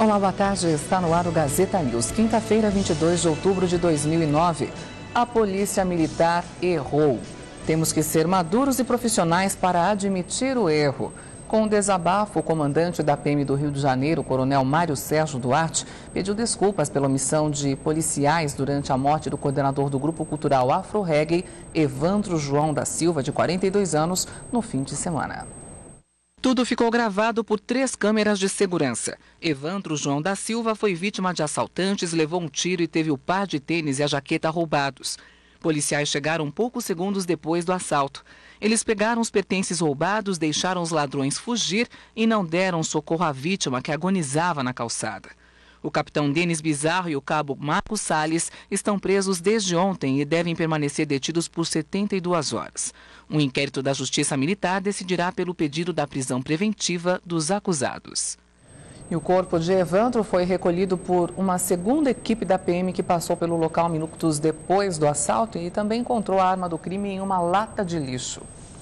Olá, boa tarde. Está no ar o Gazeta News. Quinta-feira, 22 de outubro de 2009. A Polícia Militar errou. Temos que ser maduros e profissionais para admitir o erro. Com o desabafo, o comandante da PM do Rio de Janeiro, o coronel Mário Sérgio Duarte, pediu desculpas pela omissão de policiais durante a morte do coordenador do Grupo Cultural Afro Reggae, Evandro João da Silva, de 42 anos, no fim de semana. Tudo ficou gravado por 3 câmeras de segurança. Evandro João da Silva foi vítima de assaltantes, levou um tiro e teve o par de tênis e a jaqueta roubados. Policiais chegaram poucos segundos depois do assalto. Eles pegaram os pertences roubados, deixaram os ladrões fugir e não deram socorro à vítima que agonizava na calçada. O capitão Denis Bizarro e o cabo Marcos Salles estão presos desde ontem e devem permanecer detidos por 72 horas. Um inquérito da Justiça Militar decidirá pelo pedido da prisão preventiva dos acusados. E o corpo de Evandro foi recolhido por uma segunda equipe da PM que passou pelo local minutos depois do assalto e também encontrou a arma do crime em uma lata de lixo.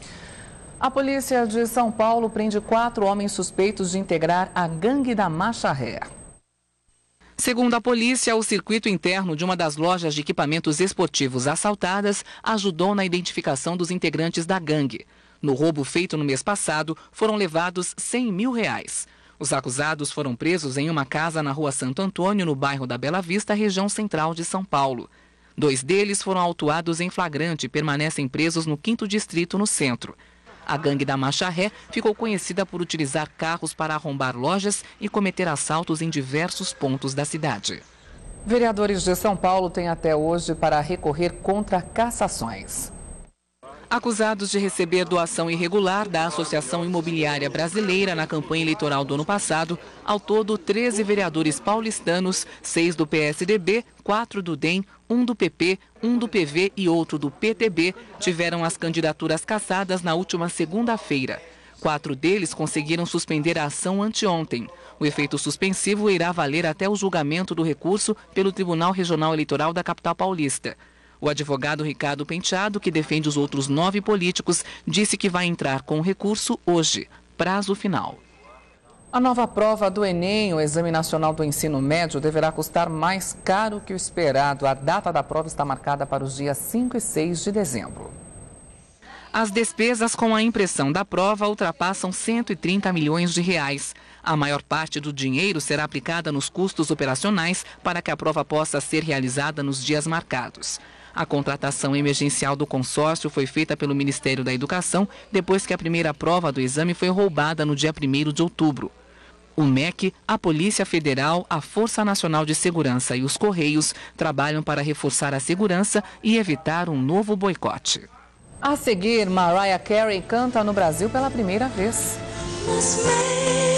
A polícia de São Paulo prende 4 homens suspeitos de integrar a gangue da Macharré. Segundo a polícia, o circuito interno de uma das lojas de equipamentos esportivos assaltadas ajudou na identificação dos integrantes da gangue. No roubo feito no mês passado, foram levados R$100 mil. Os acusados foram presos em uma casa na rua Santo Antônio, no bairro da Bela Vista, região central de São Paulo. 2 deles foram autuados em flagrante e permanecem presos no 5º distrito, no centro. A gangue da Macharré ficou conhecida por utilizar carros para arrombar lojas e cometer assaltos em diversos pontos da cidade. Vereadores de São Paulo têm até hoje para recorrer contra cassações. Acusados de receber doação irregular da Associação Imobiliária Brasileira na campanha eleitoral do ano passado, ao todo 13 vereadores paulistanos, 6 do PSDB, 4 do DEM, 1 do PP, 1 do PV e outro do PTB, tiveram as candidaturas cassadas na última segunda-feira. 4 deles conseguiram suspender a ação anteontem. O efeito suspensivo irá valer até o julgamento do recurso pelo Tribunal Regional Eleitoral da capital paulista. O advogado Ricardo Penteado, que defende os outros 9 políticos, disse que vai entrar com o recurso hoje, prazo final. A nova prova do Enem, o Exame Nacional do Ensino Médio, deverá custar mais caro que o esperado. A data da prova está marcada para os dias 5 e 6 de dezembro. As despesas com a impressão da prova ultrapassam R$130 milhões. A maior parte do dinheiro será aplicada nos custos operacionais para que a prova possa ser realizada nos dias marcados. A contratação emergencial do consórcio foi feita pelo Ministério da Educação depois que a primeira prova do exame foi roubada no dia 1º de outubro. O MEC, a Polícia Federal, a Força Nacional de Segurança e os Correios trabalham para reforçar a segurança e evitar um novo boicote. A seguir, Mariah Carey canta no Brasil pela primeira vez.